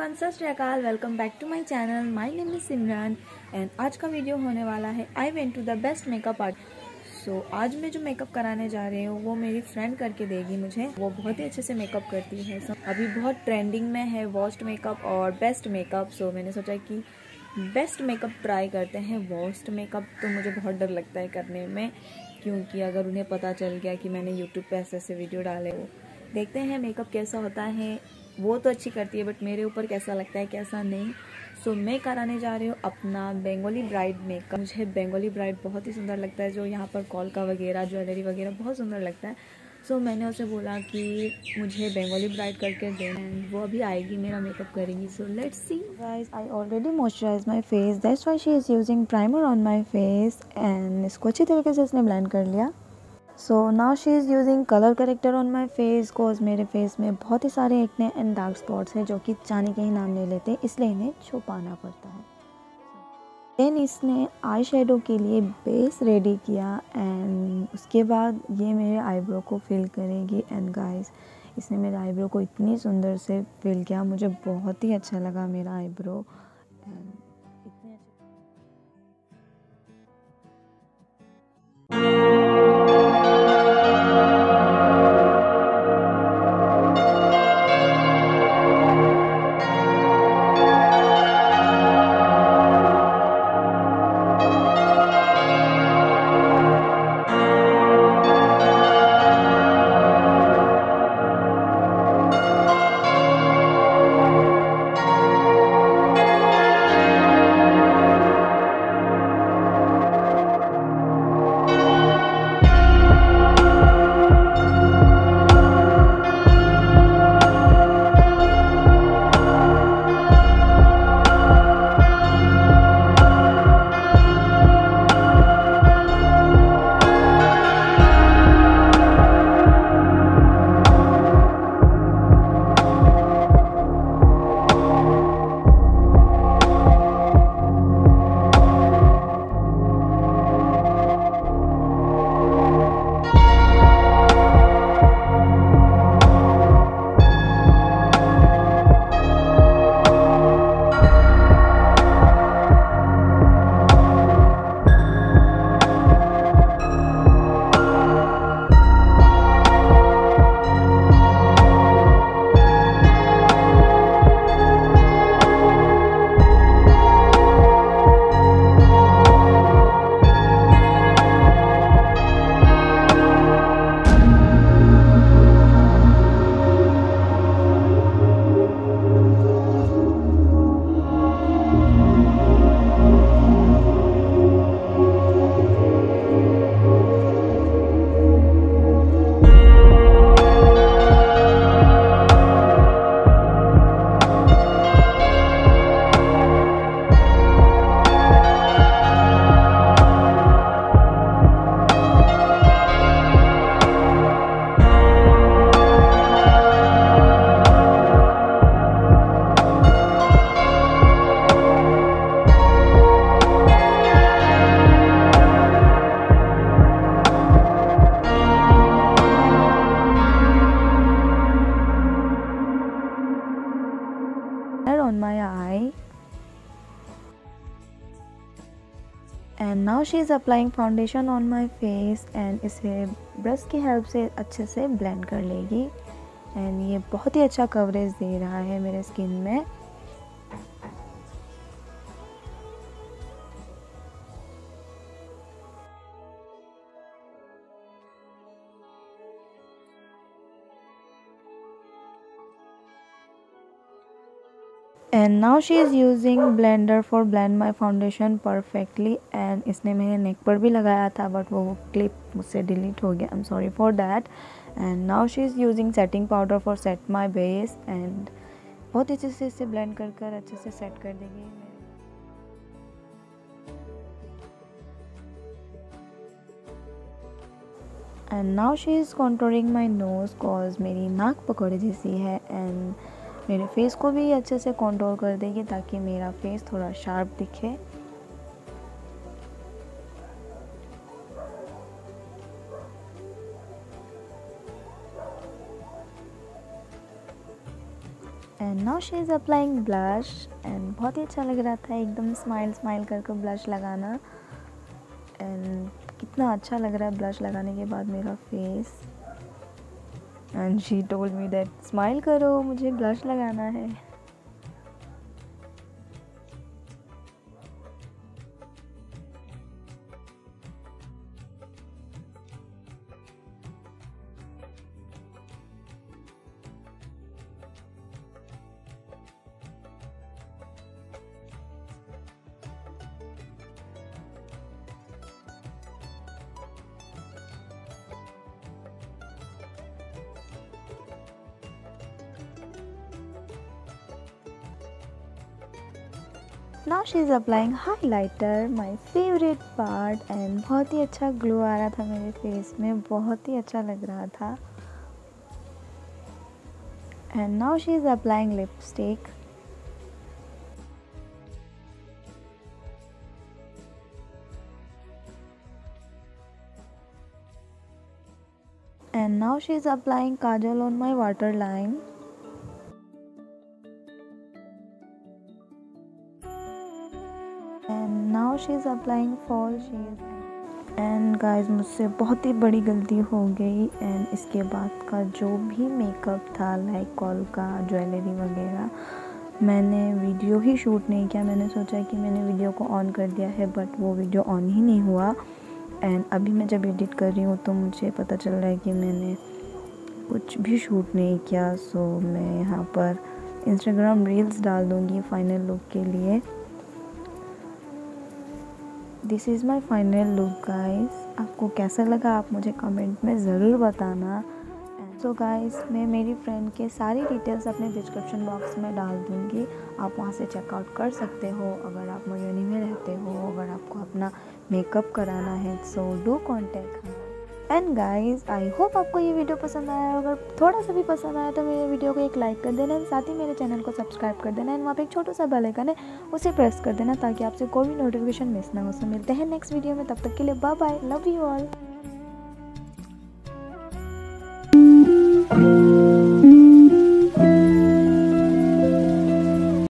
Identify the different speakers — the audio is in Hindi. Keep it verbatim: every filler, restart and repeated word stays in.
Speaker 1: Everyone, Sat Sri Akal. Welcome back to my channel. My name is Simran and आज का वीडियो होने वाला है I went to the best makeup art. So आज मैं जो मेकअप कराने जा रही हूँ वो मेरी फ्रेंड करके देगी मुझे। वो बहुत ही अच्छे से मेकअप करती है। so, अभी बहुत ट्रेंडिंग में है वर्स्ट मेकअप और बेस्ट मेकअप। सो मैंने सोचा कि बेस्ट मेकअप ट्राई करते हैं। वर्स्ट मेकअप तो मुझे बहुत डर लगता है करने में, क्योंकि अगर उन्हें पता चल गया कि मैंने यूट्यूब पे ऐसे ऐसे वीडियो डाले। वो देखते हैं मेकअप कैसा होता है। वो तो अच्छी करती है बट मेरे ऊपर कैसा लगता है कैसा नहीं। सो so, मैं कराने जा रही हूँ अपना बंगाली ब्राइड मेकअप। मुझे बंगाली ब्राइड बहुत ही सुंदर लगता है, जो यहाँ पर कॉलका वगैरह ज्वेलरी वगैरह बहुत सुंदर लगता है। सो so, मैंने उसे बोला कि मुझे बंगाली ब्राइड करके दे एंड वो अभी आएगी, मेरा मेकअप करेगी। So let's see guys. I already moisturise my face, that's why she is using primer on my face and इसको अच्छी तरीके से इसने ब्लेंड कर लिया। So now she is using colour corrector on my face, cause मेरे फेस में बहुत ही सारे एक्ने एंड डार्क स्पॉट्स हैं जो कि जाने के ही नाम ले लेते हैं, इसलिए इन्हें छुपाना पड़ता है। देन इसने आई शेडो के लिए बेस रेडी किया एंड उसके बाद ये मेरे आईब्रो को फिल करेगी। एंड गाइस, इसने मेरे आईब्रो को इतनी सुंदर से फिल किया, मुझे बहुत ही अच्छा लगा मेरा आईब्रो। एंड इतने on my eye and now she is applying foundation on my face and इसे ब्रश की हेल्प से अच्छे से ब्लेंड कर लेगी एंड ये बहुत ही अच्छा कवरेज दे रहा है मेरे स्किन में। And now she is using blender for blend my foundation perfectly and इसने मेरे नेक पर भी लगाया था बट वो क्लिप मुझसे डिलीट हो गया, I am sorry for that. And now she is using setting powder for set my base and बहुत अच्छे से इसे ब्लेंड कर कर अच्छे से सेट कर देगी। And now she is contouring my nose cause मेरी नाक पकौड़े जैसी है एंड मेरे फेस को भी अच्छे से कंट्रोल कर देगी ताकि मेरा फेस थोड़ा शार्प दिखे। And now she is applying blush and बहुत ही अच्छा लग रहा था एकदम स्माइल स्माइल करके ब्लश लगाना। एंड कितना अच्छा लग रहा है ब्लश लगाने के बाद मेरा face. And she told me that smile करो, मुझे ब्लश लगाना है। Now she is applying highlighter, my favorite part, and बहुत ही अच्छा ग्लो आ रहा था मेरे फेस में, बहुत ही अच्छा लग रहा था। And now she is applying lipstick. And now she is applying kajal on my waterline. And now she is applying fall shade. And guys मुझसे बहुत ही बड़ी गलती हो गई। एंड इसके बाद का जो भी मेकअप था लाइक कॉल का ज्वेलरी वगैरह, मैंने वीडियो ही शूट नहीं किया। मैंने सोचा कि मैंने वीडियो को ऑन कर दिया है बट वो वीडियो ऑन ही नहीं हुआ। एंड अभी मैं जब एडिट कर रही हूँ तो मुझे पता चल रहा है कि मैंने कुछ भी शूट नहीं किया। सो मैं यहाँ पर इंस्टाग्राम रील्स डाल दूँगी फाइनल लुक के लिए। This is my final look guys. आपको कैसा लगा आप मुझे कमेंट में ज़रूर बताना। सो गाइस मैं मेरी फ्रेंड के सारी डिटेल्स अपने डिस्क्रिप्शन बॉक्स में डाल दूँगी, आप वहाँ से चेकआउट कर सकते हो। अगर आप मोहाली में रहते हो, अगर आपको अपना मेकअप कराना है so do contact. And guys I hope आपको ये वीडियो पसंद आया। अगर थोड़ा सा भी पसंद आया तो मेरे वीडियो को एक लाइक कर देना, साथ ही मेरे चैनल को सब्सक्राइब कर देना। एंड वहाँ पे एक छोटा सा बेल आइकन है, उसे प्रेस कर देना ताकि आपसे कोई भी नोटिफिकेशन मिस ना हो। सो मिलते हैं नेक्स्ट वीडियो में, तब तक के लिए bye bye, love you all.